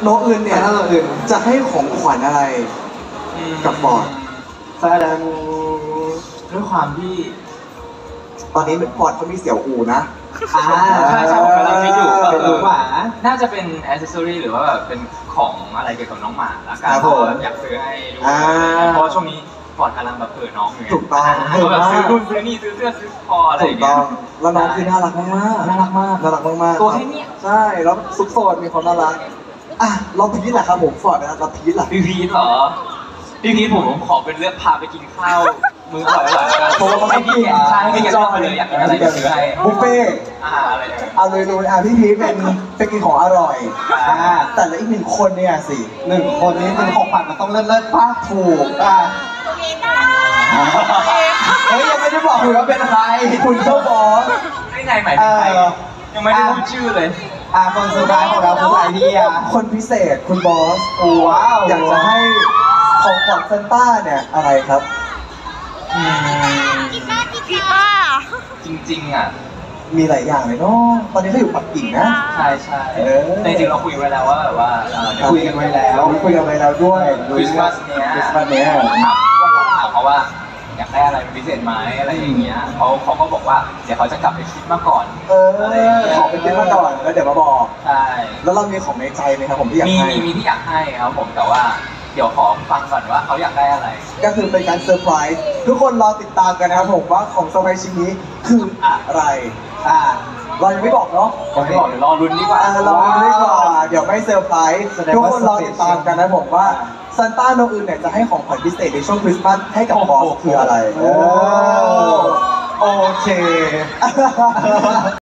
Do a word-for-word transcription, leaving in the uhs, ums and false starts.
โนอื่นเนี่ยถ้าเราอื่นจะให้ของขวัญอะไรกับฟอร์ดแสดงด้วยความที่ตอนนี้ฟอร์ดเขามีเสี่ยวอูนะอ่าใช่ใช่ผมกำลังคิดอยู่ก็คือว่าน่าจะเป็นแอคเซสซอรี่หรือว่าแบบเป็นของอะไรเกี่ยวกับน้องหมาละกันเพราะอยากซื้อให้ดูเพราะช่วงนี้ฟอร์ดกำลังแบบเปิดน้องอยู่ถูกต้องแบบซื้อรุ่นซื้อนี่ซื้อเสื้อซื้อคออะไรอย่างเงี้ยแล้วน้องคือน่ารักมากน่ารักมากน่ารักมากตัวแค่นี้ใช่แล้วซุกโซนมีความน่ารักอ่ะเราพีทแหละครับผมฟอร์ดนะเราพีทแหละพี่พีทเหรอพี่พีทผมผมขอเป็นเลือกพาไปกินข้าวมืออร่อยๆกันเพราะว่าเขาไม่กินใช่ไม่กินจอเลยอยากกินอะไรก็ซื้อให้บุฟเฟ่อาหารอะไรเอาเลยเลยอ่ะพี่พีทเป็นเป็นกินของอร่อยอ่าแต่ละอีกหนึ่งคนเนี่ยสิหนึ่งคนนี้เป็นของขวัญมันต้องเลิศเลิศป้าถูกอ่ะเฮ้ยยังไม่ได้บอกคุณว่าเป็นใครคุณเจ้าบอสไม่ไงหมายถึงใครยังไม่ได้พูดชื่อเลยอ่าคนสุดท้ายของเราคือใครดีอ่ะคนพิเศษคุณบอสว้าวอยากจะให้ของขวัญซันต้าเนี่ยอะไรครับกีตาร์กีตาร์จริงๆอ่ะมีหลายอย่างเลยเนาะตอนนี้เขาอยู่ปักกิ่งนะใช่ใช่ในจริงเราคุยไว้แล้วว่าแบบว่าคุยกันไว้แล้วคุยกันไว้แล้วด้วยคริสต์มาสเนี้ยคริสต์มาสเนี้ยถามว่าถามเขาว่าอยากได้อะไรเป็นพิเศษไหมอะไรอย่างเงี้ยเขาเขาก็บอกว่าเดี๋ยวเขาจะกลับไปคิดมาก่อนเออขอไปคิดมาก่อนแล้วเดี๋ยวมาบอกใช่แล้วเรามีของในใจไหมครับผมที่อยากให้มีมีที่อยากให้ครับผมแต่ว่าเดี๋ยวขอฟังก่อนว่าเขาอยากได้อะไรก็คือเป็นการเซอร์ไพรส์ทุกคนรอติดตามกันนะครับผมว่าของเซอร์ไพรส์ชิ้นนี้คืออะไรอ่าเรายังไม่บอกเนาะยังไม่บอกเดี๋ยวรอรุ้นดีกว่ารอรุ้นดีกว่าเดี๋ยวไม่เซอร์ไพรส์ทุกคนรอติดตามกันนะผมว่าซันต้าโนอื่นเนี่ยจะให้ของขวัญพิเศษในช่วงคริสต์มาสให้กับบอสคืออะไรโอเค